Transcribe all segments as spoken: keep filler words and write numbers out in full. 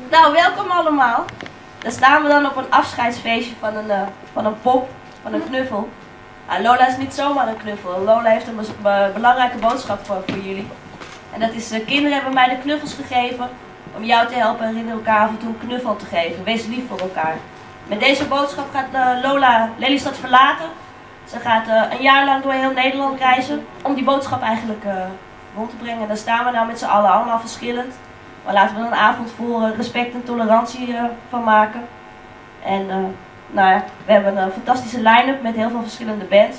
Nou, welkom allemaal. Daar staan we dan op een afscheidsfeestje van een, uh, van een pop, van een knuffel. Uh, Lola is niet zomaar een knuffel. Lola heeft een be be belangrijke boodschap voor, voor jullie. En dat is, uh, kinderen hebben mij de knuffels gegeven om jou te helpen herinneren elkaar af en toe een knuffel te geven. Wees lief voor elkaar. Met deze boodschap gaat uh, Lola Lelystad verlaten. Ze gaat uh, een jaar lang door heel Nederland reizen om die boodschap eigenlijk uh, rond te brengen. En daar staan we nou met z'n allen, allemaal verschillend. Maar laten we er een avond vol uh, respect en tolerantie uh, van maken. En uh, nou ja, we hebben een fantastische line-up met heel veel verschillende bands.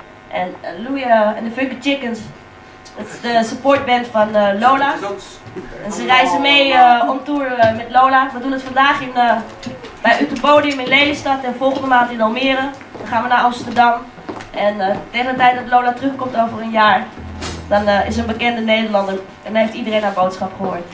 En uh, Louie uh, en de Funky Chickens, dat is de supportband van uh, Lola. En ze reizen mee uh, on tour uh, met Lola. We doen het vandaag in, uh, bij Utopodium in Lelystad en volgende maand in Almere. Dan gaan we naar Amsterdam. En uh, tegen de tijd dat Lola terugkomt over een jaar, dan uh, is een bekende Nederlander en dan heeft iedereen haar boodschap gehoord.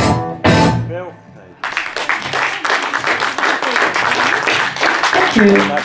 Thank you.